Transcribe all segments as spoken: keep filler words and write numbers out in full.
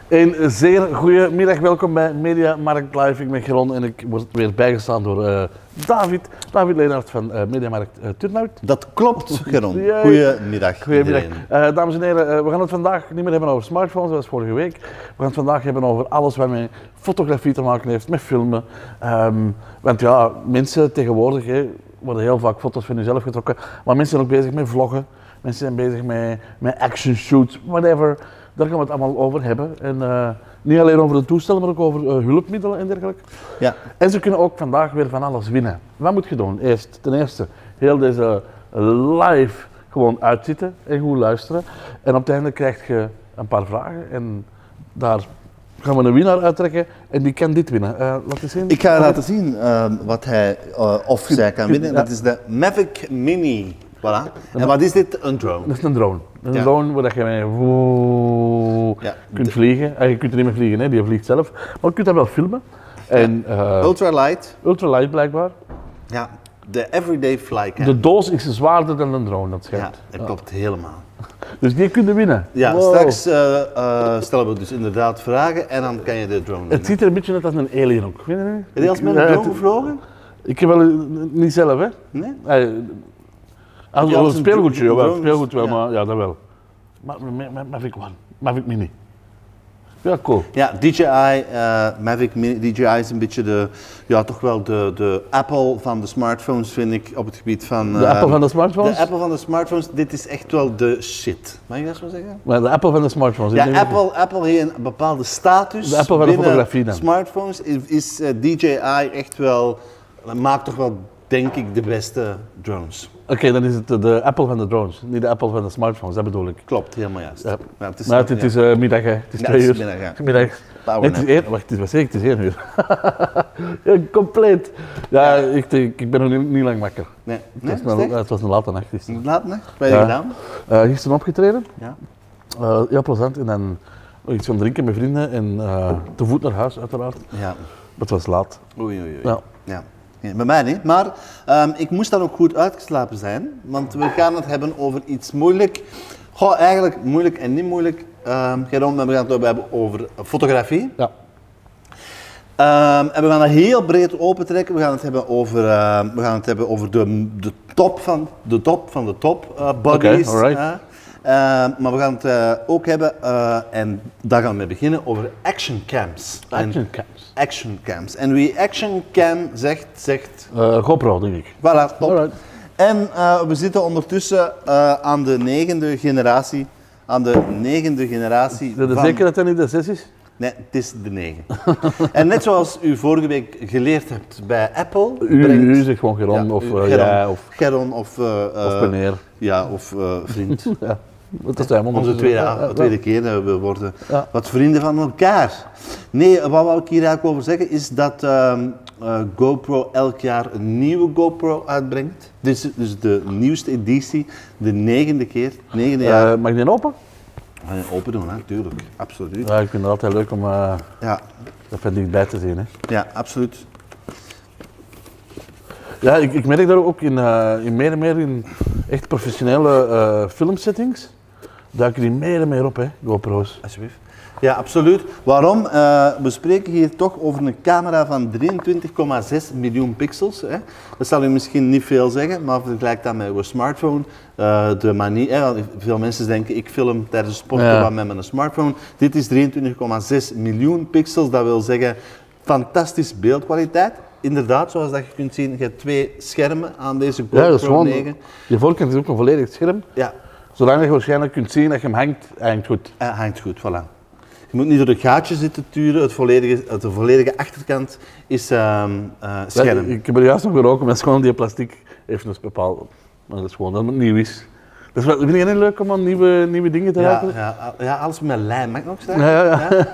Een zeer goede middag, welkom bij Mediamarkt Live. Ik ben Geron en ik word weer bijgestaan door uh, David, David Leenaert van uh, Mediamarkt uh, Turnhout. Dat klopt, Geron. Goedemiddag. Goedemiddag. Uh, dames en heren, uh, we gaan het vandaag niet meer hebben over smartphones, zoals vorige week. We gaan het vandaag hebben over alles wat met fotografie te maken heeft, met filmen. Um, want ja, mensen tegenwoordig hè, worden heel vaak foto's van jezelf getrokken, maar mensen zijn ook bezig met vloggen. Mensen zijn bezig met, met action shoots, whatever. Daar gaan we het allemaal over hebben. En uh, niet alleen over de toestellen, maar ook over uh, hulpmiddelen en dergelijke. Ja. En ze kunnen ook vandaag weer van alles winnen. Wat moet je doen? Eerst, ten eerste, heel deze live gewoon uitzitten en goed luisteren. En op het einde krijg je een paar vragen en daar gaan we een winnaar uittrekken en die kan dit winnen. Uh, laat eens zien. Ik ga laten zien uh, wat hij uh, of zij kan winnen. Ja. Dat is de Mavic Mini. Voilà. En wat is dit? Een drone. Dat is een drone. Een Ja. drone waar je mee woe, Ja. kunt vliegen. En je kunt er niet meer vliegen, hè. Die vliegt zelf. Maar je kunt dat wel filmen. En, uh, Ultralight. ultralight blijkbaar. Ja. De Everyday Flycam. De doos is zwaarder dan een drone, dat Ja, schijnt. dat klopt helemaal. Dus die kun je winnen. Ja, Wow. straks uh, uh, stellen we dus inderdaad vragen en dan kan je de drone winnen. Het ziet er een beetje uit als een alien ook. Vind je niet? Heb je al eens met Ja, een het- drone gevlogen? Ik heb wel, uh, niet zelf hè. Nee? Uh, als je al een eens een speelgoedje, drone- jawel. drone- Speelgoed wel, ja. maar ja, dat wel. Maar Ma- Ma- Mavic One, Mavic Mini. Ja, cool. Ja, D J I, uh, Mavic Mini, D J I is een beetje de, ja toch wel de, de Apple van de smartphones vind ik op het gebied van... De uh, Apple van de smartphones? De Apple van de smartphones, dit is echt wel de shit. Mag ik dat zo zeggen? Maar de Apple van de smartphones. ik Ja, denk dat- Apple, Apple heeft een bepaalde status. De Apple van de binnen fotografie dan. Smartphones is, is uh, D J I echt wel, maakt toch wel denk ik de beste drones. Oké, dan is het de, de Apple van de drones, niet de Apple van de smartphones, dat bedoel ik. Klopt, helemaal juist. Ja. Maar het is, Maar het, het ja. is uh, middag, hè. Het is Ja, twee het is uur. middag, ja. Middag. Power Nee, het is nap. één, wacht, het is, wat zeg ik? Het is één uur. Ja, compleet. Ja, ik, ik, ik ben nog niet, niet lang wakker. Nee, Het, nee, was is het een, echt? het was een late nacht gisteren. Laat nog, wat heb je Ja. gedaan? Uh, gisteren opgetreden, Ja. uh, heel plezant. En dan nog iets van drinken met vrienden en uh, te voet naar huis uiteraard. Ja. Het was laat. Oei, oei, oei. Ja. Ja. Ja, bij mij niet, maar um, ik moest dan ook goed uitgeslapen zijn, want we gaan het hebben over iets moeilijk. Goh, eigenlijk moeilijk en niet moeilijk. Um, Geron, we gaan het hebben over fotografie. Ja. Um, en we gaan dat heel breed opentrekken. We gaan het hebben over, uh, we gaan het hebben over de, de top van de top van de top uh, bodies. Oké, alright. uh, uh, maar we gaan het uh, ook hebben, uh, en daar gaan we mee beginnen, over action cams. En Action cams. action cams. En wie action cam zegt, zegt... Uh, GoPro, denk ik. Voilà, top. Alright. En uh, we zitten ondertussen uh, aan de negende generatie. Aan de negende generatie Ben je van... zeker dat dat niet de zes is? Nee, het is de negen. En net zoals u vorige week geleerd hebt bij Apple... U, brengt- u zegt gewoon Geron Ja, of u- uh, Geron. jij of, Geron of... uh, uh, of meneer. Ja, of uh, vriend. Ja, dat zijn we Onze ondertussen. tweede, Ja, ja, tweede keer uh, we worden Ja. wat vrienden van elkaar. Nee, wat wou ik hier eigenlijk over zeggen is dat um, uh, GoPro elk jaar een nieuwe GoPro uitbrengt. Dit is dus de nieuwste editie, de negende keer, negende ja. jaar. Uh, mag ik die open? Ga je open doen, natuurlijk, absoluut. Ja, ik vind het altijd leuk om uh, Ja, even dichtbij te zien. Hè. ja, absoluut. Ja, ik, ik merk daar ook in, uh, in meer en meer in echt professionele uh, filmsettings. Duiken die meer en meer op, hè, GoPro's. Alsjeblieft. Ja, absoluut. Waarom? Uh, we spreken hier toch over een camera van drieëntwintig komma zes miljoen pixels. Hè. Dat zal u misschien niet veel zeggen, maar vergelijk dat met uw smartphone. Uh, de manier, hè, veel mensen denken, ik film tijdens sporten Ja. wat met mijn smartphone. Dit is drieëntwintig komma zes miljoen pixels, dat wil zeggen fantastisch beeldkwaliteit. Inderdaad, zoals dat je kunt zien, je hebt twee schermen aan deze GoPro Ja, dat is gewoon, negen. je voorkant is ook een volledig scherm. Ja, Zodat je waarschijnlijk kunt zien dat je hem hangt, hij hangt goed. hij hangt goed, voilà. Je moet niet door het gaatje zitten turen, het volledige, de volledige achterkant is um, uh, scherm. Ja, ik heb er juist nog geroken, maar dat is gewoon die plastic heeft een bepaald. Maar dat is gewoon dat het nieuw is. Dus wat, vind je het niet leuk om aan nieuwe, nieuwe dingen te Ja, ruiken? ja, ja, alles met lijm, mag ik nog zeggen? Ja, ja, ja.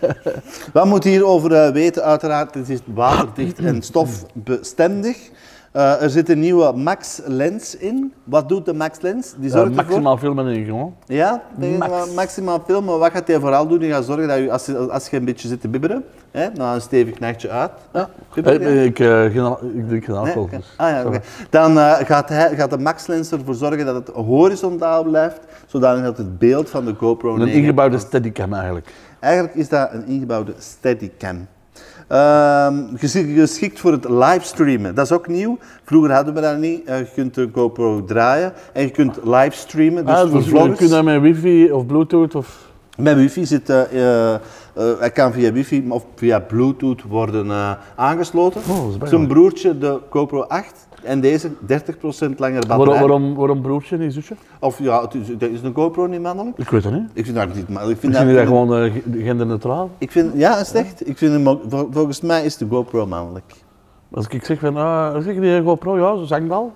Wat moet je hierover uh, weten? Uiteraard, het is waterdicht en stofbestendig. Uh, er zit een nieuwe Max Lens in. Wat doet de Max Lens? Die Uh, zorgt ervoor... maximaal filmen in gewoon. Ja, tegen Max. maximaal filmen. Wat gaat hij vooral doen? Die gaat zorgen dat je, als, je, als je een beetje zit te bibberen, hè, na een stevig nachtje uit. Ja, Hey, ik, uh, geen, ik drink geen alcohol. Nee? Dus. Ah, ja, okay. Dan uh, gaat, hij, gaat de Max Lens ervoor zorgen dat het horizontaal blijft, zodat het beeld van de GoPro Een negen ingebouwde Steadicam eigenlijk. Eigenlijk is dat een ingebouwde Steadicam. Uh, geschikt voor het livestreamen. Dat is ook nieuw. Vroeger hadden we dat niet. Uh, je kunt de GoPro draaien en je kunt livestreamen. Dus Ah, voor dus vloggers. je kunt dat met wifi of bluetooth of... Met wifi zit, uh, uh, uh, hij kan via wifi of via bluetooth worden uh, aangesloten. Oh, Zijn broertje de GoPro acht en deze dertig procent langer batterij. Waarom, waarom, waarom broertje, niet zusje? Of ja, het is, is een GoPro niet mannelijk? Ik weet het niet. Ik vind dat niet mannelijk. Ik Vind vind je dat dat, gewoon uh, genderneutraal? ik vind, ja, is het echt? Ik vind hem ook, vol- volgens mij is de GoPro mannelijk. Als ik zeg van, uh, zeg je die GoPro, ja, zo zangbal.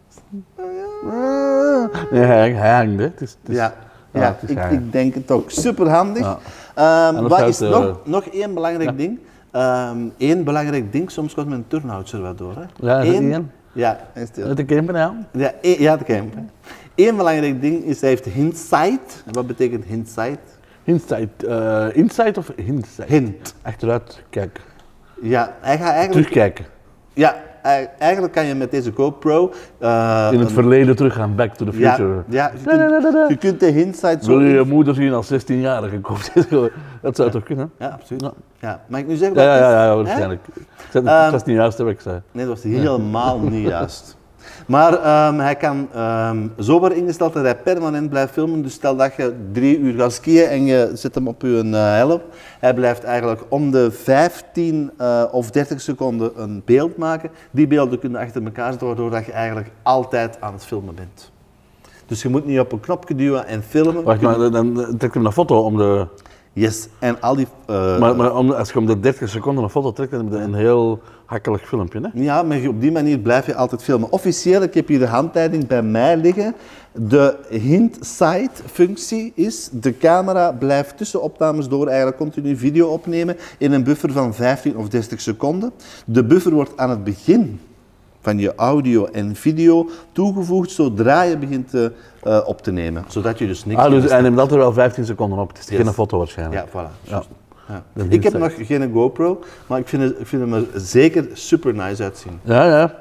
Nee, hij, hij hangt, hè. Het is, het is, Ja, ja, ja, het is ik, hangen. ik denk het ook. Super handig. Ja. Ehm, Anders wat zou is het, nog, uh, nog één belangrijk ja. ding? Eén belangrijk ding, soms komt mijn turnhoutser wat door. Hè? Ja, is dat Eén- die één? Ja, hij is stil. Met de camper, ja. Ja, één, ja, dat kan. Eén belangrijk ding is, hij heeft hindsight. En wat betekent hindsight? Insight, uh, insight of hindsight? Hint. Achteruit kijken. Ja, hij gaat eigenlijk... Terugkijken. Ja, hij- eigenlijk kan je met deze GoPro... uh, In het een- verleden teruggaan, back to the ja, future. ja je, kunt, je kunt de hindsight zo... Wil je je in- moeder zien als zestienjarige? Komt dat zou toch kunnen? Ja, absoluut. Ja. Ja. Mag ik nu zeggen Ja, wat ja, het is? ja, ja, Hè? waarschijnlijk. Ik zei het, Ehm, het was niet juist wat ik zei. Nee, dat was helemaal niet juist. Maar ehm, hij kan um, zo worden ingesteld dat hij permanent blijft filmen. Dus stel dat je drie uur gaat skiën en je zet hem op je uh, helm. Hij blijft eigenlijk om de vijftien uh, of dertig seconden een beeld maken. Die beelden kunnen achter elkaar zetten, waardoor dat je eigenlijk altijd aan het filmen bent. Dus je moet niet op een knopje duwen en filmen. Wacht, maar dan, dan trek je een foto om de... Yes, en al die... uh, Maar, maar om, als je om de dertig seconden een foto trekt, dan heb je een heel hakkelig filmpje, hè? Ja, maar op die manier blijf je altijd filmen. Officieel, ik heb hier de handleiding bij mij liggen. De hint-sight-functie is, de camera blijft tussen opnames door eigenlijk continu video opnemen in een buffer van vijftien of dertig seconden. De buffer wordt aan het begin van je audio en video toegevoegd zodra je begint te, uh, op te nemen. Zodat je dus niks Ah, dus mist. hij neemt altijd wel vijftien seconden op. Het is Yes. geen foto waarschijnlijk. Ja, voilà. Ja. juist. Ja. Dat Ik heb is nog geen GoPro, maar ik vind, het, ik vind hem er zeker super nice uitzien. Ja, ja.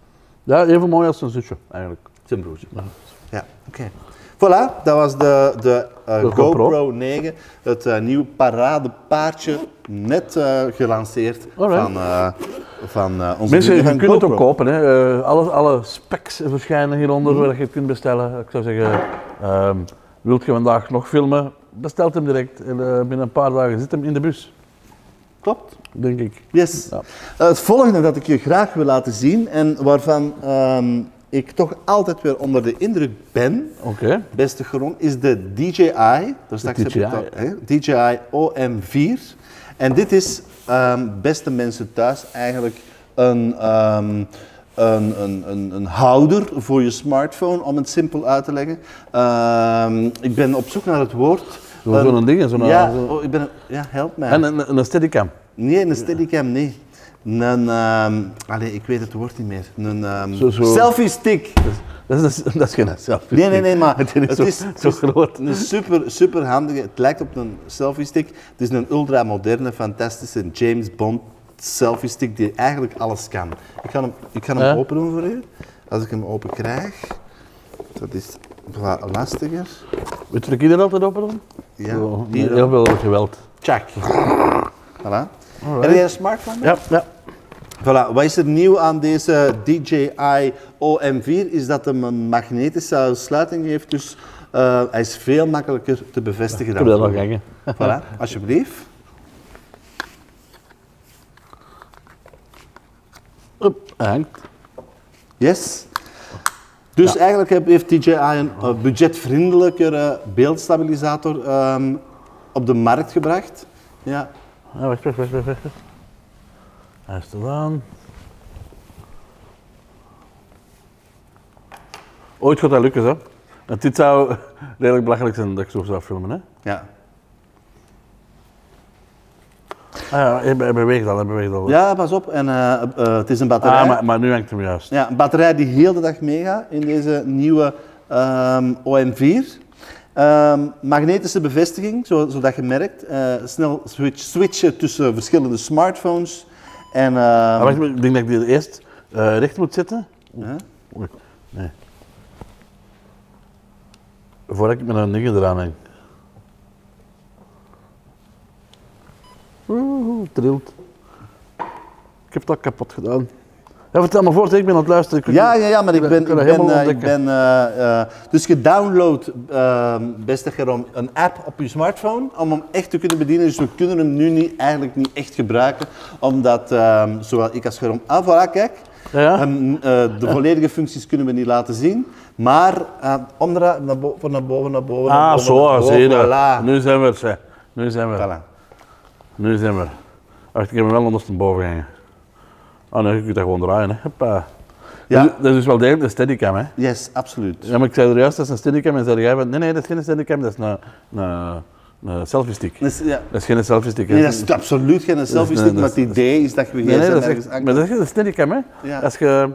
Ja, even mooi als zijn zusje, eigenlijk. Zijn broertje. Ja, oké. Voilà, dat was de, de, uh, De GoPro. GoPro negen, het uh, nieuwe paradepaardje, net uh, gelanceerd Alright. van, uh, van uh, onze Mensen, vrienden je van kunt het GoPro. ook kopen. Hè. Uh, alle, alle specs verschijnen hieronder waar je het kunt bestellen. Ik zou zeggen, uh, wilt je vandaag nog filmen, bestel hem direct. En, uh, binnen een paar dagen zit hem in de bus, Klopt. denk ik. Yes. Ja. Uh, het volgende dat ik je graag wil laten zien en waarvan um, ik toch altijd weer onder de indruk ben, Oké. Okay. beste grond, is de D J I. Daar straks heb D J I, ik het al, hè? D J I O M vier. En dit is, um, beste mensen thuis, eigenlijk een, um, een, een, een, een houder voor je smartphone, om het simpel uit te leggen. Um, ik ben op zoek naar het woord. Zo'n zo ding, zo'n... Ja, zo oh, ik ben, ja, help mij. en een, een steadicam. Nee, een steadicam, nee. Een, um, allee, ik weet het woord niet meer. Een um, Zo- zo- selfie stick. Dat is, dat is geen selfie. Nee, nee, nee, maar het is, het zo, is, zo het is groot. een super, super handige, het lijkt op een selfie stick. Het is een ultra moderne, fantastische James Bond selfie stick die eigenlijk alles kan. Ik ga hem, ik ga hem Ja. open doen voor u. Als ik hem open krijg, dat is wat lastiger. Weet je dat ik dat altijd open doen? Ja, Zo, hier met heel veel geweld. Tjak. Voilà. Alright. Heb jij een smartphone? Ja, ja. Voilà. Wat is er nieuw aan deze D J I O M vier? Is dat hem een magnetische sluiting heeft, dus uh, hij is veel makkelijker te bevestigen Ik heb dan dat nog vroeger. hangen. Voilà, alsjeblieft. Up, hij hangt. Yes. Dus Ja. eigenlijk heb- heeft D J I een uh, budgetvriendelijkere beeldstabilisator um, op de markt gebracht. Ja. Ja, wacht, wacht, wacht, wacht, wacht. Hij is er aan. Ooit gaat dat lukken, hè? Want dit zou redelijk belachelijk zijn dat ik zo zou filmen, hè? Ja. ja, hij hij beweegt al, hij beweegt al. Ja, pas op. En, uh, uh, het is een batterij. Ah, maar, maar nu hangt hem juist. Ja, een batterij die heel de dag meegaat in deze nieuwe um, O M vier. Um, magnetische bevestiging, zo, zodat je merkt. Uh, snel switch, switchen tussen verschillende smartphones. En, um, ah, wacht, ik denk dat ik die eerst uh, recht moet zetten. huh? Oei, nee. Voordat ik met een ding eraan hang. Oeh, het trilt. Ik heb het al kapot gedaan. Ja, vertel me voort, ik ben aan het luisteren. Ik Ja, ja, ja, maar ik ben, ik kan ben, dat helemaal uh, ik ontdekken. ben uh, uh, dus je downloadt, uh, beste Gerom, een app op je smartphone om hem echt te kunnen bedienen. Dus we kunnen hem nu niet, eigenlijk niet echt gebruiken, omdat, uh, zowel ik als Gerom, ah, voilà, kijk, Ja? um, uh, de volledige functies kunnen we niet laten zien, maar uh, omdraaien, naar boven, van naar boven, naar boven, naar Ah, boven, zo, naar boven, zie je dat. voilà. Nu zijn we er, zeg. Nu zijn we er. Voilà. Nu zijn we er. Wacht, ik heb hem wel ondersteboven hangen. Oh nee, je kunt dat gewoon draaien, hè. Hoppa. Ja. Dat, is, dat is dus wel degelijk een steadicam, hè. Yes, absoluut. Ja, maar ik zei er juist, dat is een steadicam en zei jij van, nee, nee, dat is geen steadicam, dat is een, een, een selfie stick. Dus, ja. Dat is geen selfie stick, hè. Nee, dat is absoluut geen selfie stick, nee, maar dat het is- idee is dat je Nee, nee, gsm dat is ergens echt, aan maar dat is een steadicam, hè. Ja. Als je,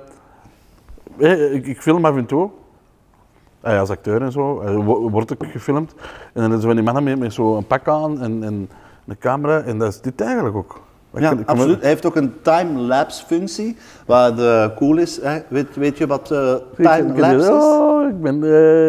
hè, ik, ik film af en toe, ah ja, als acteur en zo, eh, wo- word ik gefilmd. En dan zijn die mannen met, met zo'n pak aan en, en een camera, en dat is dit eigenlijk ook. Ik Ja, kan- ik kan- absoluut. Hij heeft ook een time-lapse functie, wat uh, cool is. Hè. Weet, weet je wat uh, Ik ken- ik ken time-lapse dit. is? Oh, ik ben...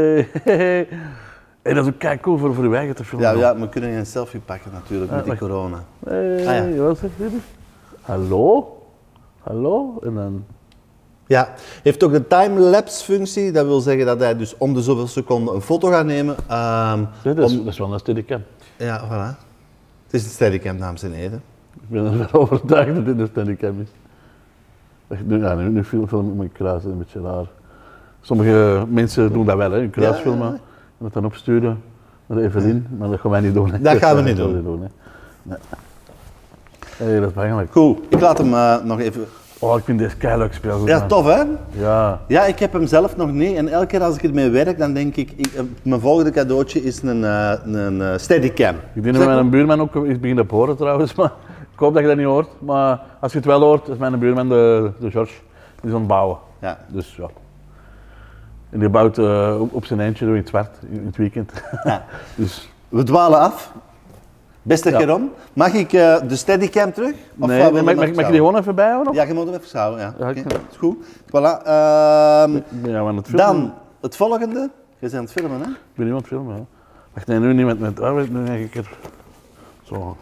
eh, hey, dat is ook kei cool voor, voor je eigen te filmen. Ja, ja, we kunnen geen selfie pakken natuurlijk met die wacht. corona. Hey, Ah, ja. wat zegt dit? Hallo? Hallo? En dan... Ja, heeft ook de time-lapse functie. Dat wil zeggen dat hij dus om de zoveel seconden een foto gaat nemen. Um, Nee, dat, is, om- dat is wel een steadicam. Ja, voilà. Het is een steadicam, dames en heren. Ik ben ervan overtuigd dat dit een steadicam is. Echt, nu, ja, nu, nu film, film ik mijn kruis, dat is een beetje raar. Sommige mensen doen dat wel, hè, een kruis Ja, filmen ja, ja. en dat dan opsturen naar de Evelien, maar dat gaan wij niet doen. Hè. Dat gaan we niet gaan doen. hè. Nee. Hey, dat is belangrijk. Cool. Ik laat hem uh, nog even... Oh, ik vind deze keileuk speel. Ja, tof hè? Ja. Ja, ik heb hem zelf nog niet. En elke keer als ik ermee werk, dan denk ik, ik eh, mijn volgende cadeautje is een, uh, een uh, steadicam. Ik denk dat mijn buurman ook is beginnen te horen trouwens, maar ik hoop dat je dat niet hoort. Maar als je het wel hoort, is mijn buurman de, de George, die is aan het bouwen. Ja. Dus ja. En die bouwt uh, op, op zijn eindje door in het zwart, in het weekend. Ja. Dus We dwalen af. Beste Ja. Geron, mag ik uh, de steadicam terug? Of nee, wat nee, wil mag, je mag, nog mag je die gewoon even bijhouden? Of? Ja, je moet hem even schouwen, ja. Ja, Oké, ik- is goed. Voilà. ehm, Ik ben jou aan het filmen. dan het volgende. Je bent aan het filmen, hè? Ik ben nu aan het filmen. Hè. Wacht, nee, nu niet met... met oh, nu denk ik er... Zo.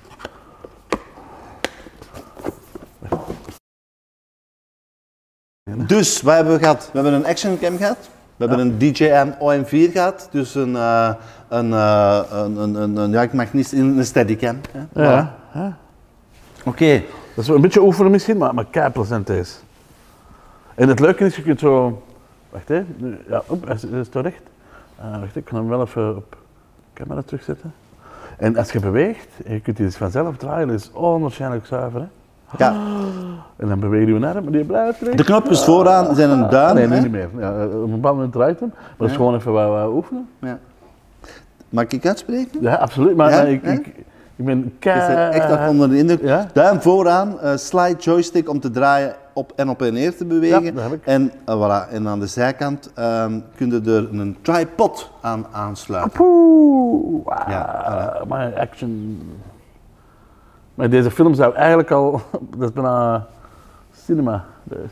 Dus, wat hebben we gehad? We hebben een action cam gehad. We hebben een D J I O M vier gehad. Dus een, uh, een, uh, een, een, een, een, ja, ik mag niet een een steadicam. hè. Ja. Voilà. ja. Oké. Dat is wel een beetje oefenen misschien, maar, maar kei plezant is. En het leuke is, je kunt zo... Wacht hè, nu, ja, op, hij is, hij is toch recht. Uh, wacht, ik kan hem wel even op camera terugzetten. En als je beweegt, en je kunt die dus vanzelf draaien, dat is onwaarschijnlijk zuiver. Hè? Ja. En dan beweeg je arm, maar die blijft recht. De knopjes vooraan zijn een duim. Nee, nu hè? niet meer. Ja, op een bepaald moment draait hem, maar dat is Ja. gewoon even wat, wat oefenen. Ja. Mag ik uitspreken? Ja, absoluut, maar, Ja, maar ik, ja. ik, ik ben Je kei... bent echt nog onder de indruk. Ja? Duim vooraan, uh, slide joystick om te draaien op en op en neer te bewegen. Ja, dat heb ik. En, uh, voilà. En aan de zijkant um, kun je er een tripod aan aansluiten. Poeh, ah, Ja, maar action. Maar deze film zou eigenlijk al, dat is bijna cinema. Dus.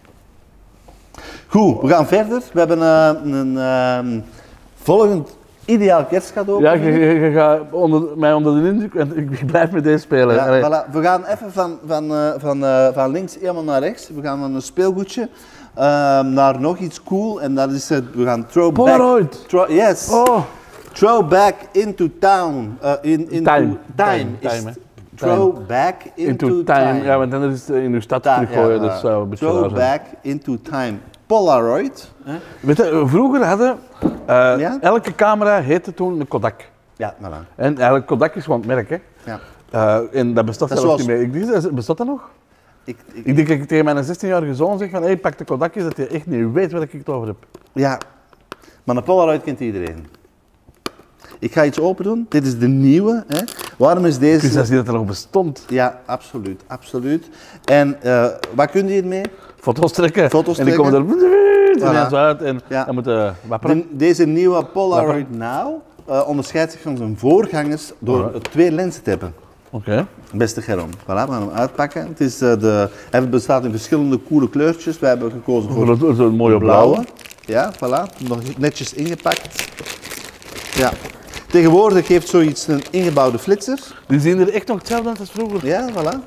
Goed, we gaan verder. We hebben uh, een um, volgend ideaal kerstcadeau. Ja, je, je, je gaat onder, mij onder de indruk en ik blijf met deze spelen. Ja, Allee. voilà. We gaan even van, van, uh, van, uh, van links helemaal naar rechts. We gaan van een speelgoedje uh, naar nog iets cool. En dat is het, we gaan throwback. Polaroid! Throw, yes. Oh, Throwback into town. Uh, in, into Time. Time. Time, is time, hè. Throwback into, into time. Ja, want dan is het in uw stad Ta- teruggooien, ja, dat zou een beetje raar zijn. Throwback into time. Polaroid. Hè? Weet je, vroeger hadden, uh, Ja? elke camera heette toen een Kodak. Ja, voilà. En eigenlijk Kodak is gewoon het merk, hè. Ja. Uh, en dat bestaat Dat is zelfs zoals- niet meer. Ik denk, bestaat dat nog? Ik, ik, Ik denk dat ik tegen mijn zestienjarige zoon zeg van, hé, hey, pak de Kodakjes, dat hij echt niet weet waar ik het over heb. ja, maar een Polaroid kent iedereen. Ik ga iets open doen. Dit is de nieuwe. Hè. Waarom is Ik wist deze... zelfs niet dat er nog bestond. Ja, absoluut, absoluut. En uh, wat kun je hiermee? Foto's trekken. Foto's en die trekken. komen er ineens Voilà. uit en Ja. dan moeten wapperen. De- deze nieuwe Polaroid Now uh, onderscheidt zich van zijn voorgangers door Alright. twee lenzen te hebben. Oké. Okay. Beste Geron, voilà, we gaan hem uitpakken. Het is, uh, de, hij bestaat in verschillende coole kleurtjes. Wij hebben gekozen voor Voor zo'n mooie blauwe. blauwe. Ja, voilà, nog netjes ingepakt. Ja. Tegenwoordig heeft zoiets een ingebouwde flitser. Die zien er echt nog hetzelfde uit als vroeger. Ja, voilà.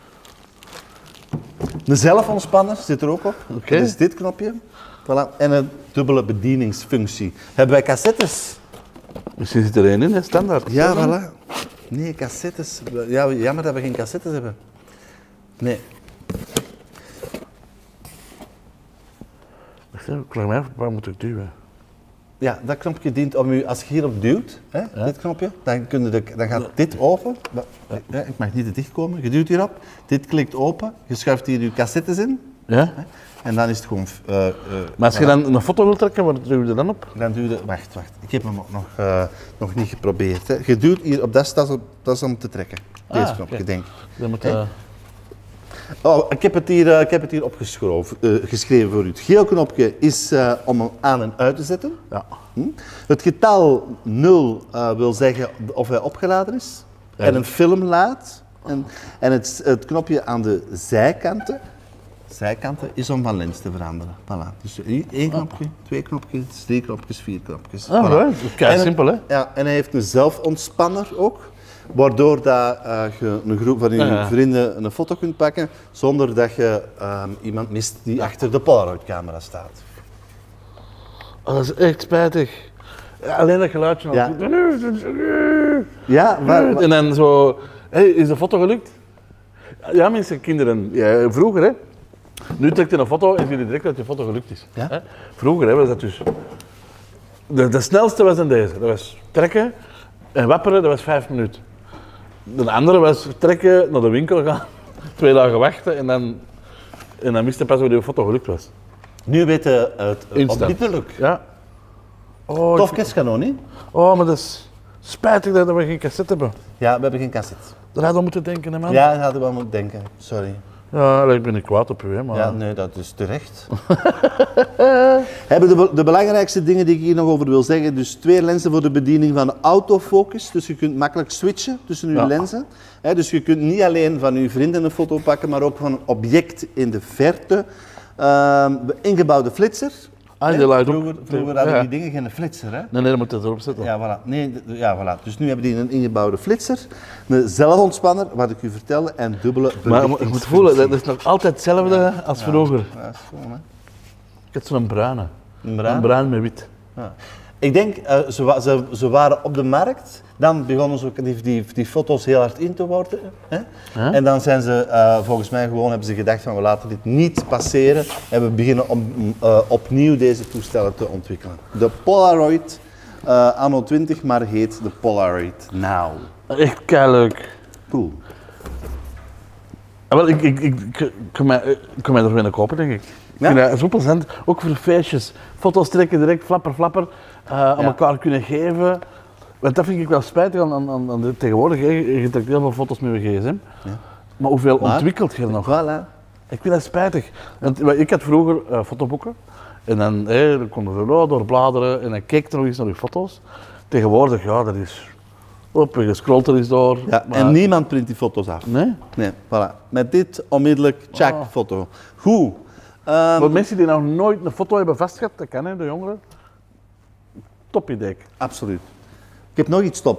De zelfontspanner zit er ook op. Oké. Dat is dit knopje. Voilà. En een dubbele bedieningsfunctie. Hebben wij cassettes? Misschien zit er één in, hè, standaard. Ja, voilà. Nee, cassettes. Ja, jammer dat we geen cassettes hebben. Nee. Wacht even, ik vraag mij af, waar moet ik duwen? Ja, dat knopje dient om u, als je hierop duwt, hè, Ja. dit knopje, dan, kun je de, dan gaat dit open. Ja, ik mag niet te dicht komen. Je duwt hierop, dit klikt open, je schuift hier je cassettes in. Ja? Hè, en dan is het gewoon... Uh, uh, Maar als je voilà. dan een foto wilt trekken, waar duw je er dan op? Dan duw je... Wacht, wacht. Ik heb hem ook nog, uh, nog niet geprobeerd. Hè. Je duwt hier op dat, dat, is, dat is om te trekken. Deze Ah, knopje, oké. denk ik. Dan moet, Hè? uh, Oh, ik heb het hier, uh, ik heb het hier opgeschreven uh, geschreven voor u. Het geel knopje is uh, om hem aan en uit te zetten. ja. Hm? Het getal nul uh, wil zeggen of hij opgeladen is Ja. en een film laat. En, en het, het knopje aan de zijkanten, zijkanten is om van lens te veranderen. Voilà. Dus hier één knopje, twee knopjes, drie knopjes, vier knopjes. Ah, Voilà. right. Dat is kei En een- simpel, hè? Ja, en hij heeft een zelfontspanner ook. Waardoor dat, uh, je een groep van je Ja, ja. vrienden een foto kunt pakken zonder dat je um, iemand mist die achter de Polaroid-camera staat. Oh, dat is echt spijtig. Ja, alleen dat geluidje nog. Ja. Ja, maar, maar- En dan zo, hey, is de foto gelukt? Ja, mensen, kinderen, ja, vroeger hè. Nu trekt je een foto en zie je direct dat je foto gelukt is. Ja? Hè? Vroeger hè, was dat dus... De, de snelste was dan deze. Dat was trekken en wapperen, dat was vijf minuten. De andere was trekken, naar de winkel gaan, twee dagen wachten en dan, en dan wist je pas wanneer je foto gelukt was. nu weten het Instant. onmiddellijk. Ja. Oh, Tof ik- kerstkanon, niet? oh, maar dat is spijtig dat we geen cassette hebben. Ja, we hebben geen cassette. Daar hadden we moeten denken, hè, man. Ja, dat hadden we wel moeten denken. Sorry. Ja, ik ben niet kwaad op u, hè, maar... Ja, nee, dat is terecht. Hebben de, be- de belangrijkste dingen die ik hier nog over wil zeggen. Dus twee lenzen voor de bediening van de autofocus. Dus je kunt makkelijk switchen tussen uw Ja. lenzen. Hè, dus je kunt niet alleen van uw vrienden een foto pakken, maar ook van een object in de verte. Ehm, ingebouwde flitser. Ah, Hè, die luidt ook. vroeger vroeger hadden Ja. die dingen geen flitser. Hè? Nee, nee, dan moet je het erop zetten. Ja, voilà. Nee, d- ja, voilà. Dus nu hebben die een ingebouwde flitser, een zelfontspanner, wat ik u vertelde, en dubbele Maar je moet- je moet voelen, dat is nog altijd hetzelfde als vroeger. Ja, dat is gewoon, hè. Ik had zo'n bruine. Een bruin? Een bruin met wit. Ja. Ik denk, uh, ze, wa- ze, ze waren op de markt, dan begonnen ze ook die, die, die foto's heel hard in te worden. Hè? Ja. En dan zijn ze, uh, volgens mij gewoon, hebben ze gedacht van we laten dit niet passeren. En we beginnen om, uh, opnieuw deze toestellen te ontwikkelen. De Polaroid uh, anno twintig, maar heet de Polaroid Now. Echt keileuk. Cool. Ah, wel, ik, ik, ik, ik, ik kan mij, ik kan mij er weer kopen, denk ik. Ik Ja? vind dat zo plezant, ook voor feestjes. Foto's trekken direct, flapper, flapper, uh, aan Ja. elkaar kunnen geven. Want dat vind ik wel spijtig aan, aan, aan de tegenwoordig. Hè. Je trekt heel veel foto's met je gsm. Ja. Maar hoeveel Maar- ontwikkelt je er nog? Voilà. Ik vind dat spijtig. Want ik had vroeger uh, fotoboeken. En dan, hé, dan kon je er oh, door bladeren en dan keek er nog eens naar je foto's. Tegenwoordig, ja, dat is... Op, je scrolt er eens door. Ja, maar- en niemand print die foto's af. Nee? Nee, voilà. Met dit onmiddellijk, check, Oh. foto. Goed. Ehm, Voor mensen die nog nooit een foto hebben vastgehad, dat kan hè, de jongeren. Top idee. Absoluut. Ik heb nog iets top.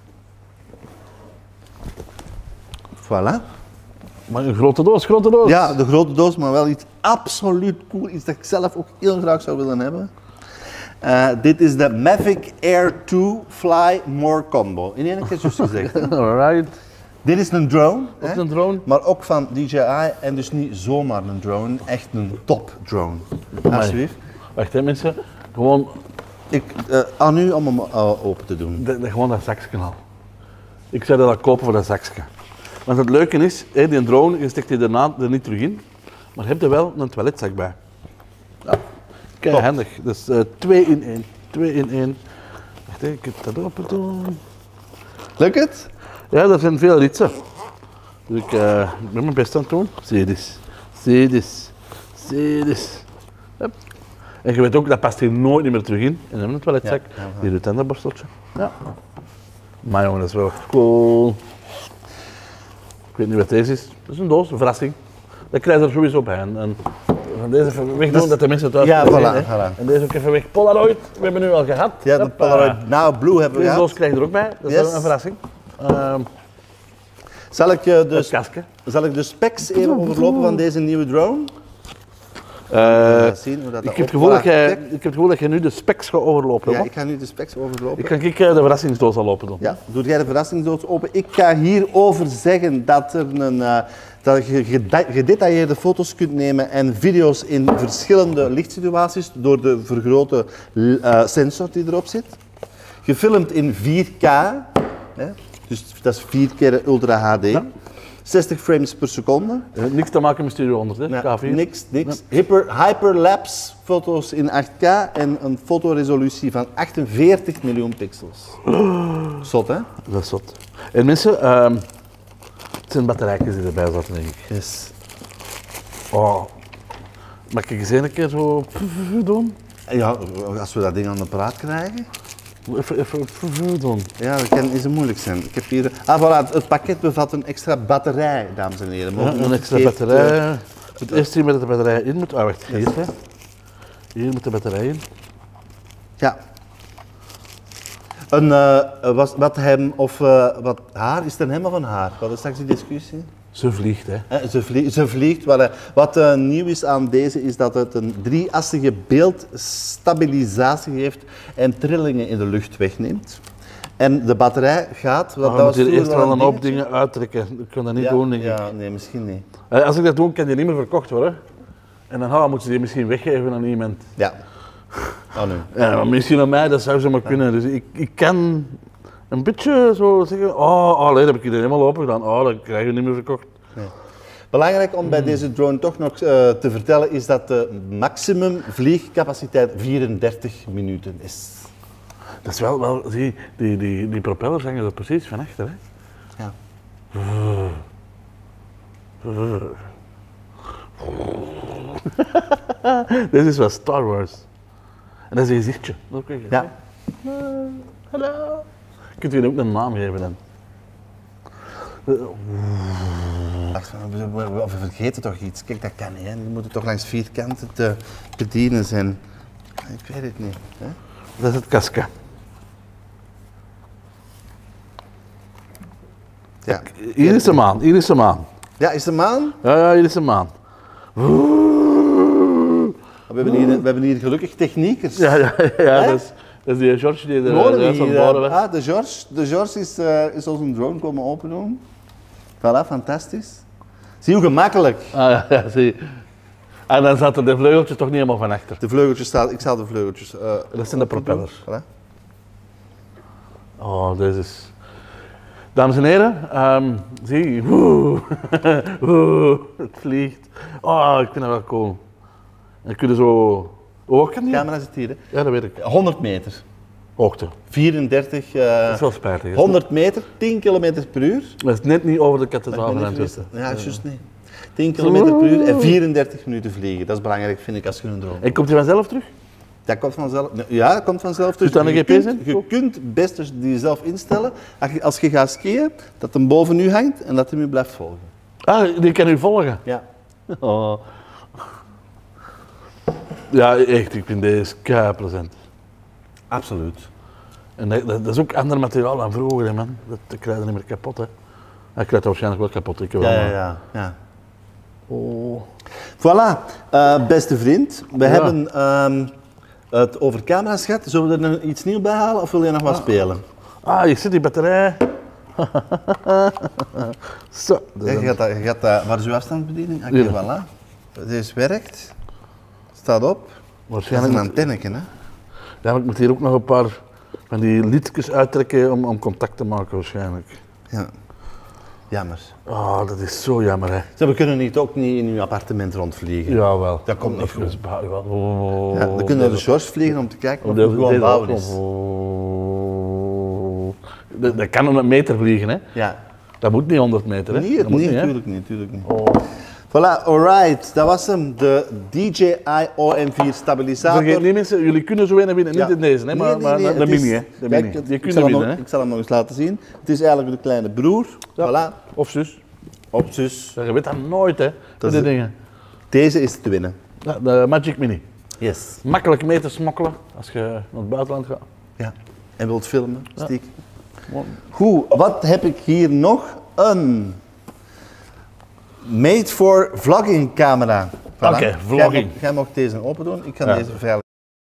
Voilà. Maar een grote doos, grote doos. Ja, de grote doos, maar wel iets absoluut cool. Iets dat ik zelf ook heel graag zou willen hebben. Eh, dit is de Mavic Air twee Fly More Combo. In één keer juist gezegd. hè. Alright. Dit is een drone. Ook hè, een drone. Maar ook van D J I. En dus niet zomaar een drone. Echt een top drone. Alsjeblieft. Wacht hè mensen. Gewoon, Ik, eh, aan u om hem eh, open te doen. de, de- gewoon dat zakje al. Ik zou dat kopen voor dat zakje. Want het leuke is, hè, die drone, je steekt die daarna er niet terug in. Maar heb je wel een toiletzak bij. Ja. Kei Top. handig. Dus eh, twee in één. Twee in één. Wacht hè, ik heb dat open doen. Lukt het? Ja, er zijn veel ritsen. Dus ik, uh, ik ben mijn best aan het doen. Zie dit. Zie dit. Zie dit. Hup. En je weet ook, dat past hier nooit niet meer terug in. En dan het toiletzak. Ja, ja, ja. Hier het tandenborsteltje. Ja. Maar jongen, dat is wel cool. Ik weet niet wat deze is. Dat is een doos, een verrassing. Dat krijg je er sowieso bij. En, en we gaan deze even wegdoen, dat, dat de mensen thuis ja, kunnen voilà, zien. Voilà. En deze ook even weg. Polaroid, we hebben nu al gehad. Ja, de Polaroid Now Blue hebben we deze gehad. doos krijg je er ook bij, dat is yes. een verrassing. Uh, zal, ik, uh, de, zal ik de specs even overlopen van deze nieuwe drone? Uh, zien hoe dat ik, heb het gevoel dat jij, ik heb het gevoel dat je nu de specs gaat overlopen. Ja, ik ga nu de specs overlopen. Ik kan ik de verrassingsdoos al open doen. Ja, doe jij de verrassingsdoos open. Ik ga hierover zeggen dat, er een, uh, dat je gedetailleerde foto's kunt nemen en video's in verschillende lichtsituaties door de vergrote uh, sensor die erop zit. Gefilmd in vier K, hè? Dus dat is vier keer Ultra H D. Ja. zestig frames per seconde. Uh, niks te maken met Studio honderd, hè? Ja, K vier. niks, niks. Ja. Hyper, hyperlapse foto's in acht K en een fotoresolutie van achtenveertig miljoen pixels. Zot, hè? Dat is zot. En mensen, uh, het zijn batterijtjes die erbij zaten, denk ik. Yes. Oh. Mag ik eens een keer zo doen? Ja, als we dat ding aan de praat krijgen. Even, even doen. Ja, dat kan niet zo moeilijk zijn. Ik heb hier... Ah, voilà, het pakket bevat een extra batterij, dames en heren. Ja, een extra geeft, batterij. Uh, het eerste met de batterij in moet... Ah, wacht, hier, yes. Hè. Hier moet de batterij in. Ja. Een, uh, wat, wat hem, of uh, wat haar, is het een hem of een haar? Wat is straks die discussie? Ze vliegt, hè. Eh, ze, vliegt, ze vliegt. Wat, uh, wat uh, nieuw is aan deze, is dat het een drieassige beeldstabilisatie heeft en trillingen in de lucht wegneemt. En de batterij gaat... Wat oh, dat moet je eerst wel een hoop dingen uittrekken. Ik kan dat niet ja, doen, denk ik. Ja, nee, misschien niet. Uh, als ik dat doe, kan die niet meer verkocht worden. En dan oh, moeten ze die misschien weggeven aan iemand. Ja. Oh, nee. Ja, maar misschien aan mij, dat zou ze maar ja. kunnen. Dus ik, ik kan een beetje zo zeggen, oh, oh nee, dat heb ik hier helemaal open gedaan. Oh, dat krijg je niet meer verkocht. Nee. Belangrijk om bij deze drone toch nog uh, te vertellen is dat de maximum vliegcapaciteit vierendertig minuten is. Dat is wel, wel zie, die, die, die propellers hangen er precies van achter, hè? Ja. Dit is wel Star Wars. En dat is een gezichtje. Ja. Uh, hallo. Kunt u ook een naam geven dan? Wacht, we, we, we vergeten toch iets. Kijk, dat kan niet. Hè. We moeten toch langs vier kanten te bedienen zijn. Ik weet het niet. Hè? Dat is het kasken. Ja. Hier is de maan, hier is de maan. Ja, is de maan? Ja, ja, hier is de maan. We hebben hier, we hebben hier gelukkig techniekers. Ja, ja, ja dat, is, dat is die George die er juist aan het bouwen was. Ah, de George, de George is, uh, is onze drone komen openen. Voilà, fantastisch. Zie hoe gemakkelijk. Ah, ja, ja, zie. En dan zaten de vleugeltjes toch niet helemaal van achter. De vleugeltjes staan, ik zal de vleugeltjes. Uh, dat zijn de propellers. Voilà. Oh, deze is. Dames en heren, um, zie, woe, woe, het vliegt. Oh, ik vind dat wel cool. En kun je zo. Oh, kan die? De camera zit hier, hè? Ja, dat weet ik. honderd meter. Hoogte. vierendertig. Uh, dat is wel spijtig. honderd meter, tien kilometer per uur. Dat is net niet over de kathedraal van Antwerpen. Ja, juist niet. tien kilometer per uur en vierendertig minuten vliegen. Dat is belangrijk, vind ik, als je een drone. En komt hij vanzelf terug? Dat komt vanzelf. Ja, dat komt vanzelf terug. Zit daar een G P S in? Je kunt best dus die zelf instellen, als je, als je gaat skiën, dat hem boven u hangt en dat hij u blijft volgen. Ah, die kan u volgen? Ja. Oh. Ja, echt, ik vind deze kei present. Absoluut. En dat, dat is ook ander materiaal dan vroeger, hè, man. Dat krijg je niet meer kapot, hè. Hij krijgt waarschijnlijk wel kapot, ik wel. Ja, ja, ja, ja. Oh. Voilà, uh, beste vriend. We ja. hebben um, het over camera's gehad. Zullen we er nog iets nieuws bij halen of wil je nog wat ah. spelen? Ah, je zit die batterij. Zo. Ja, je gaat dat, je gaat dat, waar is uw afstandsbediening? Oké, okay, ja. Voilà. Deze werkt. Staat op. Waarschijnlijk een antenneke, hè? Ja, maar ik moet hier ook nog een paar van die liedjes uittrekken om, om contact te maken, waarschijnlijk. Ja. Jammer. Oh, dat is zo jammer, hè. Zo, we kunnen niet ook niet in uw appartement rondvliegen. Jawel. Dat komt niet goed. Oh, ja, dan kunnen we naar de George vliegen om te kijken of we gewoon bouwen is. Dat, dat kan honderd meter vliegen, hè. Ja. Dat moet niet honderd meter, hè. Nee, dat moet nee, niet, hè. natuurlijk niet, natuurlijk niet. Oh. Voilà, alright. Dat was hem. De D J I O M vier stabilisator. Vergeet niet mensen, jullie kunnen zo een winnen, Ja. niet in deze, hè, maar, Nee, nee, maar nee, de het mini, is- hè. De Kijk, mini. het- Die ik, kunnen zal hem winnen, nog, hè. ik zal hem nog eens laten zien. Het is eigenlijk de kleine broer. Ja. Voilà. Of zus. Op zus. Je weet dat nooit, hè, Dat die is- dingen. Deze is te winnen. Ja, de Magic Mini. Yes. Makkelijk mee te smokkelen als je naar het buitenland gaat. Ja. En wilt filmen, stiek. Gewoon- Goed, wat heb ik hier nog? Een made for vlogging camera. Voilà. Oké, vlogging. Jij mag, jij mag deze open doen. Ik ga Ja. deze veilig.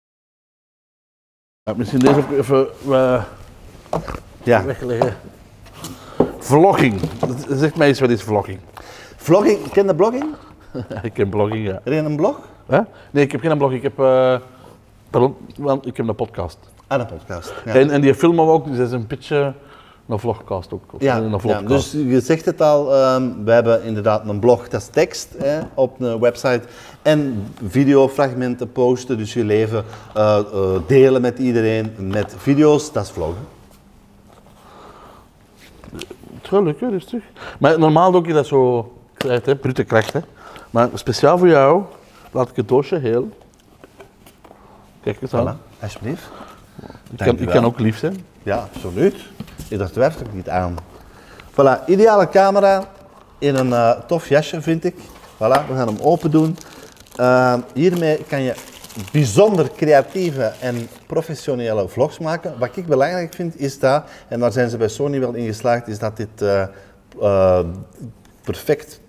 Ja, misschien deze ook even uh, Ja. wegleggen. Vlogging. Zeg mij eens wat is vlogging. Vlogging, ken je blogging? Ik heb blogging, ja. Heb je een blog? Huh? Nee, ik heb geen blog. Ik heb, uh, pardon, want ik heb een podcast. Ah, een podcast. Ja. En, en die filmen we ook, dus dat is een beetje een vlogcast ook. Of Ja, een ja, vlogcast. dus je zegt het al, um, we hebben inderdaad een blog, dat is tekst hè, op een website. En videofragmenten posten, dus je leven uh, uh, delen met iedereen met video's, dat is vloggen. Het gaat lukken, rustig. Maar normaal doe ik dat zo, ik zei het, hè, brute kracht. Hè. Maar speciaal voor jou laat ik het doosje heel. Kijk eens aan. Voilà, alsjeblieft. Ik Dank kan, u ik wel. kan ook lief zijn. Ja, absoluut. Daar twijfel ik niet aan. Voilà, ideale camera in een uh, tof jasje vind ik. Voilà, we gaan hem open doen. Uh, hiermee kan je bijzonder creatieve en professionele vlogs maken. Wat ik belangrijk vind is dat, en daar zijn ze bij Sony wel in geslaagd, is dat dit uh, uh, perfect...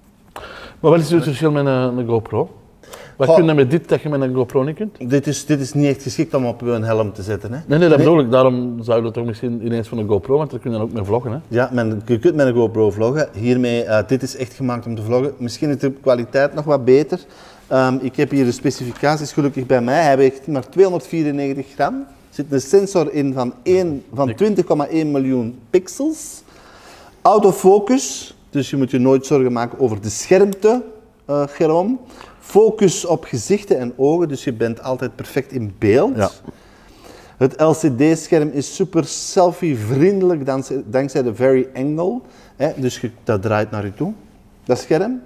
Maar wat is het verschil met een, een GoPro? Wat Goh. kun je met dit dat je met een GoPro niet kunt? Dit is, dit is niet echt geschikt om op een helm te zetten. Hè? Nee, nee, dat bedoel ik. Daarom zou je dat toch misschien ineens van een GoPro, want dan kun je dan ook mee vloggen. Hè? Ja, men, je kunt met een GoPro vloggen. Hiermee, uh, dit is echt gemaakt om te vloggen. Misschien is de kwaliteit nog wat beter. Um, ik heb hier de specificaties gelukkig bij mij. Hij weegt maar tweehonderdvierennegentig gram. Er zit een sensor in van, één van twintig komma één miljoen pixels. Autofocus, dus je moet je nooit zorgen maken over de schermte, uh, Jerome. Focus op gezichten en ogen, dus je bent altijd perfect in beeld. Ja. Het L C D-scherm is super selfie-vriendelijk dankzij, dankzij de Very Angle. Hè, dus je, dat draait naar je toe, dat scherm.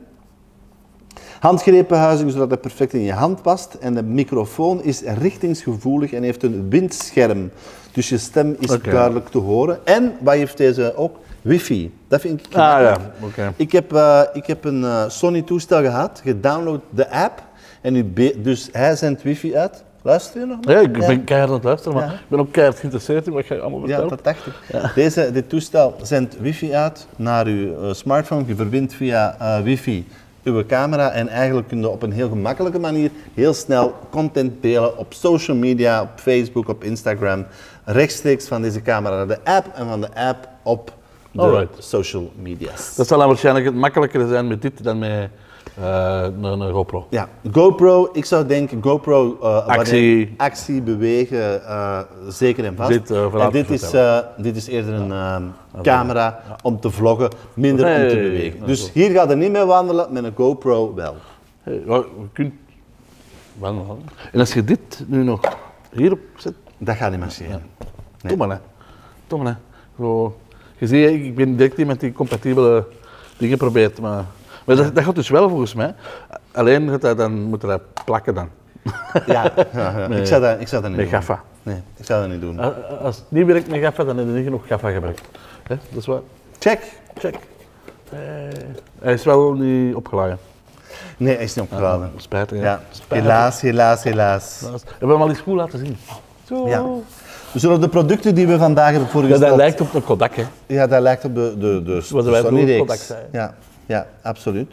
Handgrepenhuizing, zodat het perfect in je hand past. En de microfoon is richtingsgevoelig en heeft een windscherm. Dus je stem is Okay. duidelijk te horen. En, wat heeft deze ook? Wifi. Dat vind ik Ah ja, gemakkelijk. oké. Okay. Ik heb, uh, ik heb een uh, Sony-toestel gehad, gedownload de app. En nu be- dus hij zendt wifi uit. Luister je nog? Ja, ik ben keihard aan het luisteren, maar Ja. ik ben ook keihard geïnteresseerd in wat je allemaal Ja, vertelt. dat dacht ik. Deze, dit toestel zendt wifi uit naar uw uh, smartphone. Je verbindt via uh, wifi uw camera en eigenlijk kun je op een heel gemakkelijke manier heel snel content delen op social media, op Facebook, op Instagram. Rechtstreeks van deze camera naar de app en van de app op de Alright. social media's. Dat zal dan waarschijnlijk het makkelijker zijn met dit dan met uh, een, een GoPro. Ja, GoPro, ik zou denken GoPro, uh, Actie. wanneer- actie, bewegen, uh, zeker en vast. Dit, uh, en verlaat dit, te is, vertellen. uh, dit is eerder een uh, camera om te vloggen, minder om te Nee, bewegen. dat Dus is hier gaat er niet mee wandelen, met een GoPro wel. Hey, ja, je kunt wandelen. En als je dit nu nog hierop zet, Dat gaat niet marcheren. doe maar hè. Doe maar hè. Zo, je ziet, ik ik ben direct iemand die compatibele dingen probeert, maar, maar dat, dat gaat dus wel volgens mij. Alleen gaat dat dan, moet je dat plakken dan, Ja, ja, ja. Nee. Ik, zou dat, ik zou dat niet met doen. gaffa. Nee, ik zou dat niet doen. Als als het niet werkt met gaffa, dan heb je niet genoeg gaffa gebruikt. Hè, dat is waar. Check. Check. Eh, hij is wel niet opgeladen. Nee, hij is niet opgeladen. Spijtig, hè? Ja, Spijtig. helaas, helaas, helaas. Hebben we hem al eens goed laten zien? Zo. Ja. We zullen de producten die we vandaag hebben Ja, voorgesteld... dat lijkt op een Kodak, hè. Ja, dat lijkt op de, de, de, Wat de wij Sony vroeger reeks. Kodak zeiden. Ja, ja, absoluut.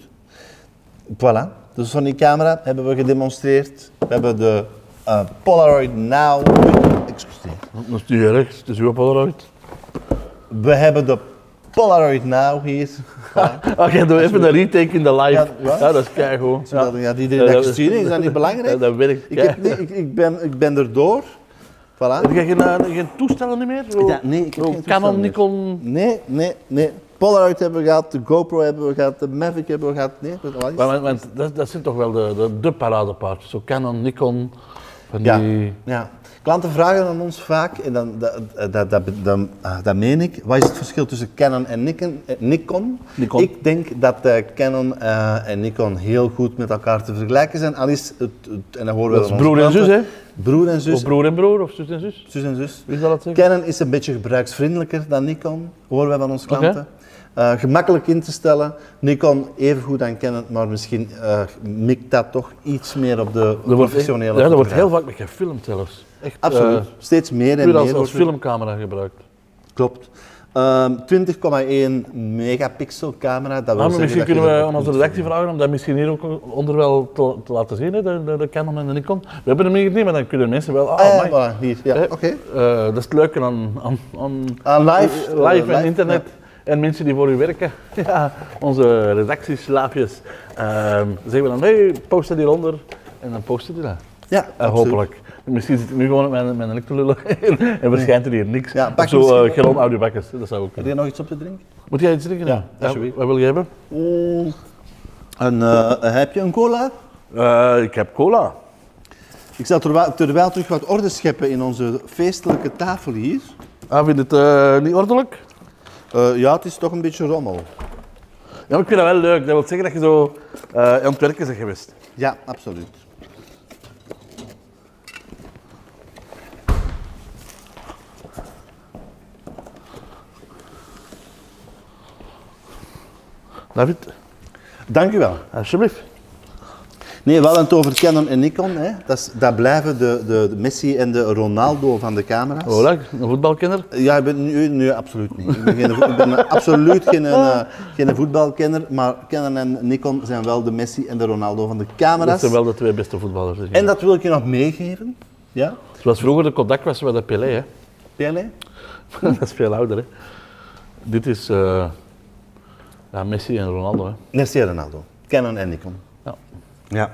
Voilà, de Sony camera hebben we gedemonstreerd. We hebben de uh, Polaroid Now. Excuseer. Dat is niet erg, het is uw Polaroid. We hebben de Polaroid Now hier. Voilà. Oké, doe even een retake in de live. Ja, Ja, ja. dat is keigoed. Ja. Dat, ja, die dat gezien is, is dat niet belangrijk? Ja, dat werkt. Ik, heb, nee, ik, ik, ben, ik ben erdoor. Voilà. Heb je geen, uh, geen toestellen niet meer? Zo, Ja, nee, ik heb zo geen toestellen Canon, meer. Nikon. Nee, nee, nee. Polaroid hebben we gehad, de GoPro hebben we gehad, de Mavic hebben we gehad. Nee, wat is Want, want, want dat, dat zijn toch wel de, de, de paradepaardjes. Zo Canon, Nikon, van Ja, die... ja. Klanten vragen aan ons vaak, en dan, dat, dat, dat, dat, dat meen ik, wat is het verschil tussen Canon en Nikon? Nikon? Nikon. Ik denk dat uh, Canon uh, en Nikon heel goed met elkaar te vergelijken zijn. Al is het, het, en dan horen we Dat is van broer onze en zus, klanten, hè? Broer en zus. Of broer en broer, of zus en zus. Zus en zus. Wie zal dat zeggen? Canon is een beetje gebruiksvriendelijker dan Nikon, horen wij van onze klanten. Okay. Uh, gemakkelijk in te stellen. Nikon even goed aan Canon, maar misschien uh, mikt dat toch iets meer op de professionele. Ja, dat wordt heel vaak met gefilmd zelfs. Echt, absoluut. Uh, Steeds meer en puur meer. als, als filmcamera gebruikt. Klopt. Um, twintig komma één megapixel camera. Dat wil ah, maar misschien kunnen we aan onze redactie vragen om dat misschien hier ook onder wel te, te laten zien, hè, de, de, de Canon en de Nikon. We hebben hem hier niet, maar dan kunnen mensen wel. Ah, ah ja, voilà, hier. Ja, oké. Okay. Uh, dat is het leuke aan, aan, aan, aan live, uh, live uh, en internet. Ja. En mensen die voor u werken, ja, onze redactieslaafjes, uh, zeggen we dan, hey, post dat hieronder en dan posten die dat. Ja, uh, hopelijk. Misschien zit ik nu gewoon met mijn elektrolullen en verschijnt er hier niks. Ja, of zo uh, Geron Audiobakkers, dat zou ook kunnen. Heb je nog iets op te drinken? Moet jij iets drinken? Ja, ja, wat wil je hebben? Mm. En, uh, heb je een cola? Uh, ik heb cola. Ik zal terwijl, terwijl terug wat orde scheppen in onze feestelijke tafel hier. Ah, vind je het uh, niet ordelijk? Uh, ja, het is toch een beetje rommel. Ja, maar ik vind dat wel leuk. Dat wil zeggen dat je zo uh, aan het werken bent geweest. Ja, absoluut. David? Dank u wel. Alsjeblieft. Nee, we hadden het over Canon en Nikon. Hè. Dat, is, dat blijven de, de, de Messi en de Ronaldo van de camera's. Oh, leuk. Een voetbalkenner? Ja, ik ben nu, nu absoluut niet. Ik ben, geen, ik ben absoluut geen, uh, geen voetbalkenner, maar Canon en Nikon zijn wel de Messi en de Ronaldo van de camera's. Dat zijn wel de twee beste voetballers. En dat wil ik je nog meegeven. Ja? Zoals vroeger de Kodak was bij de Pelé, hè? Pelé? Dat is veel ouder, hè? Dit is uh, ja, Messi en Ronaldo, hè? Messi en Ronaldo. Canon en Nikon. Ja. Ja.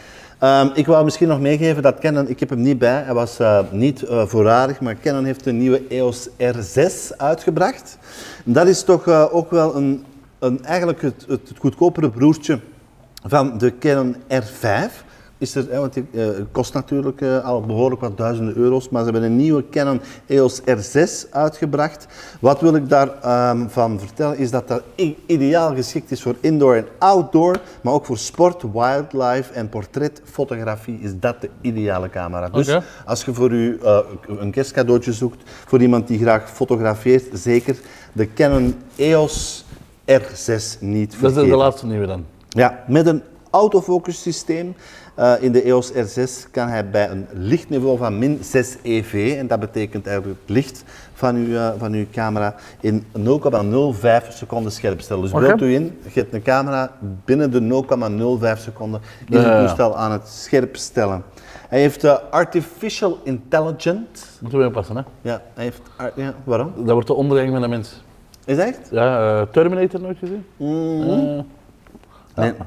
Um, ik wou misschien nog meegeven dat Canon, ik heb hem niet bij, hij was uh, niet uh, voorradig, maar Canon heeft een nieuwe E O S R zes uitgebracht. Dat is toch uh, ook wel een, een, eigenlijk het, het, het goedkopere broertje van de Canon R vijf. Is er, hè, want het uh, kost natuurlijk uh, al behoorlijk wat duizenden euro's, maar ze hebben een nieuwe Canon E O S R zes uitgebracht. Wat wil ik daarvan um, van vertellen is dat dat ideaal geschikt is voor indoor en outdoor, maar ook voor sport, wildlife en portretfotografie is dat de ideale camera. Dus okay. Als je voor u uh, een kerstcadeautje zoekt, voor iemand die graag fotografeert, zeker de Canon E O S R zes niet vergeten. Dat is de laatste nieuwe dan? Ja, met een autofocus systeem. Uh, in de E O S R zes kan hij bij een lichtniveau van min zes E V, en dat betekent eigenlijk het licht van uw, uh, van uw camera, in nul komma nul vijf seconden scherp stellen. Dus beeld okay. u in, je hebt een camera binnen de nul komma nul vijf seconden is het uh, toestel aan het scherp stellen. Hij heeft uh, Artificial Intelligence. Moeten we oppassen, hè? Ja, hij heeft, ja, waarom? Dat wordt de ondergang van de mens. Is dat echt? Ja, uh, Terminator nooit gezien? Mm-hmm. uh, nee. Ja.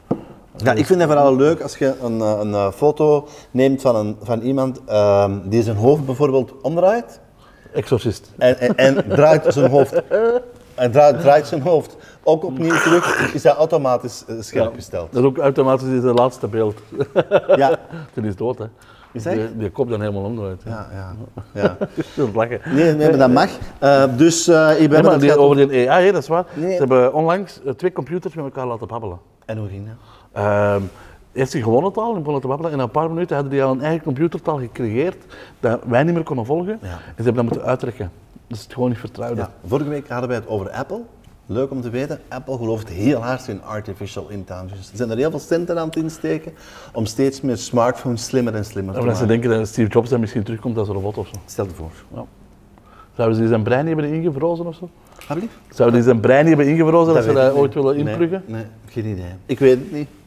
Ja, ik vind het vooral leuk als je een, een, een foto neemt van, een, van iemand uh, die zijn hoofd bijvoorbeeld omdraait. Exorcist. En, en, en draait zijn hoofd. En draait, draait zijn hoofd ook opnieuw terug, is hij automatisch uh, scherp gesteld. Ja, dat is ook automatisch het laatste beeld. Ja. Die is dood, hè. Is dat? Die, die kop dan helemaal omdraait. Ja, ja. ja. Dat lachen. Nee, nee, dat mag. Uh, dus uh, ik ben nee, maar die, over die A I, hè, dat is waar. Nee. Ze hebben onlangs uh, twee computers met elkaar laten babbelen. En hoe ging dat? Uh, eerst die gewone taal, in laten babbelen, en na een paar minuten hadden die al een eigen computertaal gecreëerd dat wij niet meer konden volgen. Ja. En ze hebben dat moeten uittrekken. Dat is het gewoon niet vertrouwd. Ja. Vorige week hadden wij het over Apple. Leuk om te weten, Apple gelooft heel hard in artificial intelligence. Ze zijn er heel veel centen aan het insteken om steeds meer smartphones slimmer en slimmer te maken. Als ze denken dat Steve Jobs dan misschien terugkomt als robot of zo. Stel je voor. Ja. Zouden ze zijn brein hebben ingevrozen of zo? Alsjeblieft? Zouden ze zijn brein hebben ingevrozen als ze dat ooit willen inpluggen? Nee, nee, geen idee. Ik weet het niet.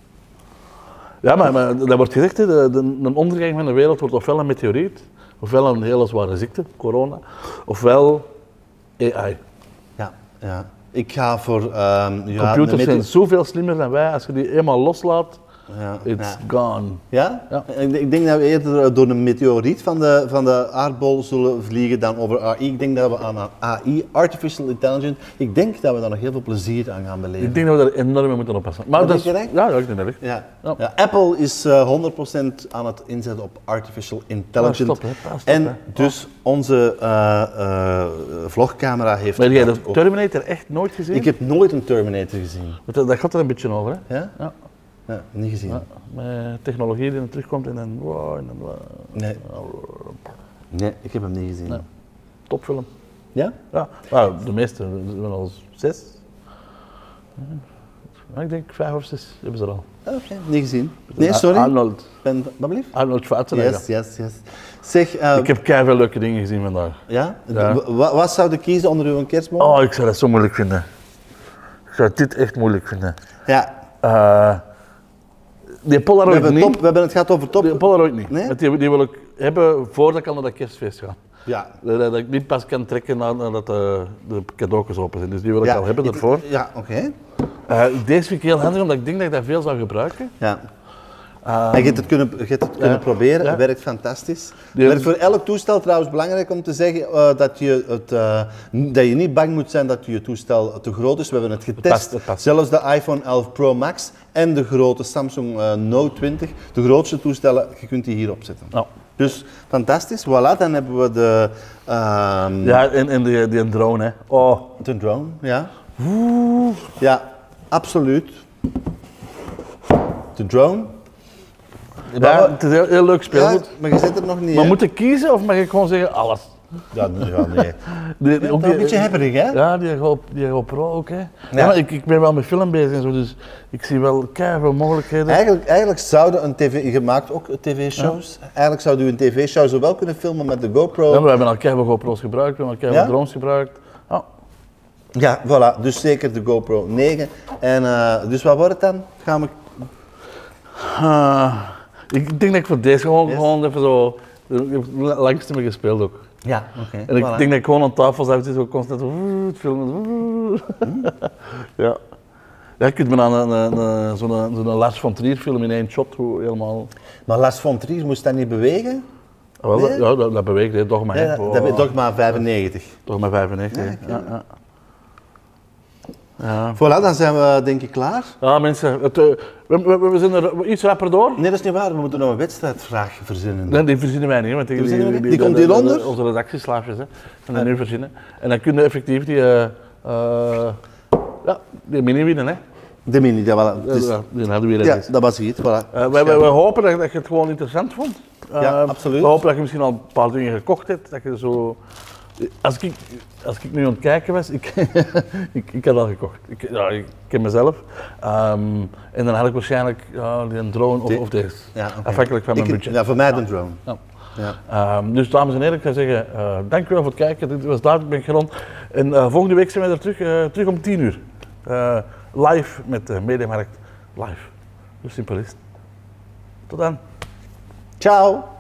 Ja, maar, maar dat wordt gezegd, hè, de, de, een ondergang van de wereld wordt ofwel een meteoriet, ofwel een hele zware ziekte, corona, ofwel A I. Ja, ja. Ik ga voor... Um, ja, Computers zijn zoveel slimmer dan wij, als je die eenmaal loslaat, Ja, It's ja. gone. Ja? Ja. Ik, ik denk dat we eerder door een meteoriet van de, van de aardbol zullen vliegen dan over A I. Ik denk dat we aan A I, Artificial Intelligence, ik denk dat we daar nog heel veel plezier aan gaan beleven. Ik denk dat we daar enorm mee moeten oppassen. Maar Dat dat is, denk je echt? ja, ja, ik denk dat echt. Ja. Ja. Ja, Apple is uh, honderd procent aan het inzetten op Artificial Intelligence. Ah, stop, hè. Ah, stop, en hè. dus onze uh, uh, vlogcamera heeft... Maar jij dat de ook. Terminator echt nooit gezien? Ik heb nooit een Terminator gezien. Want dat, dat gaat er een beetje over, hè? Ja? Ja. Ja, niet gezien. Ja. Met technologie die dan terugkomt en dan... Wow, en dan wow. Nee. Nee, ik heb hem niet gezien. Nee. Topfilm. Ja? Ja, nou, de meeste, er zijn al zes. Ja, ik denk vijf of zes hebben ze er al. Oké, okay, niet gezien. Nee, sorry. Arnold. Ben, wat blieft? Arnold Schwarzenegger. Yes, yes, yes. Zeg, uh, Ik heb keiveel leuke dingen gezien vandaag. ja? Ja. W- Wat, wat zou je kiezen onder uw kerstboom? Oh, ik zou dat zo moeilijk vinden. Ik zou dit echt moeilijk vinden. Ja, Uh, die we Polaroid hebben, niet. top, we hebben het gehad over top. Die Polaroid niet. Nee? Want die, die wil ik hebben voordat ik al naar dat kerstfeest ga. Ja. Dat, dat ik niet pas kan trekken nadat de, de cadeautjes open zijn. Dus die wil ik Ja, al hebben ik- daarvoor. Ja, oké. Uh, deze vind ik heel handig, omdat ik denk dat ik dat veel zou gebruiken. Ja. Um, En je hebt het kunnen, je hebt het kunnen ja. proberen, Ja. het werkt fantastisch. Die- Het werkt voor elk toestel trouwens belangrijk om te zeggen uh, dat, je het, uh, n- dat je niet bang moet zijn dat je toestel te groot is. We hebben het getest, past, het past. zelfs de iPhone elf Pro Max en de grote Samsung uh, Note twintig, de grootste toestellen, je kunt die hier opzetten. nou, Dus fantastisch, voilà, dan hebben we de, um, ja, en, en die, die drone, hè. Oh, de drone, ja. Ja, absoluut. De drone. ja, het is een heel, heel leuk Ja, speelgoed. maar je zit er nog niet Maar hè? moet ik kiezen of mag ik gewoon zeggen alles? Ja, nee, ja, nee. Die, Ja, ook dat is een beetje hebberig, hè? Ja, die Go, die GoPro ook, hè. Ja. Ja. maar ik, ik ben wel met film bezig en zo, dus ik zie wel keiveel mogelijkheden. Eigenlijk, eigenlijk zouden een tv, je maakt ook tv-shows, eigenlijk zou u een tv-show zowel kunnen filmen met de GoPro. Ja, maar we hebben al keiveel GoPro's gebruikt, we hebben al keiveel Ja? drones gebruikt. Oh. Ja, voilà, dus zeker de GoPro negen. En uh, dus wat wordt het dan? Gaan we... Uh, ik denk dat ik voor deze gewoon, Yes. gewoon even zo, ik heb langste mee gespeeld ook. Ja, oké. En ik voilà. denk dat ik gewoon aan tafel zou zitten, zo constant zo, het filmen. Ja. Ja, je kunt me aan een, een, een, zo'n zo'n Lars von Trier film in één shot, hoe helemaal... Maar Lars von Trier moest dat niet bewegen? Ah, wel, Nee? Ja, dat, dat beweegt, hè, Dogma. Ja, hè. dat, Oh, dat is Dogma vijfennegentig. Dogma vijfennegentig. Ja, hè. ik ken Ja, ja. Ja. Voilà, dan zijn we denk ik klaar. Ja, mensen, het, uh, we, we, we zijn er iets rapper door. Nee, dat is niet waar, we moeten nog een wedstrijdvraag verzinnen. Nee, die verzinnen wij niet, want die, verzinnen we niet? die, Die komt hieronder? Onze redactieslaafjes, hè, gaan dat nu verzinnen. En dan kunnen we effectief die, uh, uh, ja, die mini winnen, hè. De mini, ja, voilà. Dus, Ja, die hadden we weer ja, eens. dat was het, voilà. Uh, we, we, we hopen dat, dat je het gewoon interessant vond. Uh, Ja, absoluut. We hopen dat je misschien al een paar dingen gekocht hebt. Dat je zo... Als ik, als ik nu aan het kijken was, ik, ik, ik had al gekocht. Ik, ja, ik ken mezelf. Um, en dan had ik waarschijnlijk ja, die een drone of, Die- of deze. Ja, oké. Afhankelijk van mijn Ik- budget. Ja, voor mij de drone. Ja. Ja. Um, dus dames en heren, ik ga zeggen, uh, dankjewel voor het kijken. Dit was David, ik ben Geron. En uh, volgende week zijn wij er terug, uh, terug om tien uur. Uh, live met de Mediamarkt Live. Dus simpel is het. Tot dan. Ciao!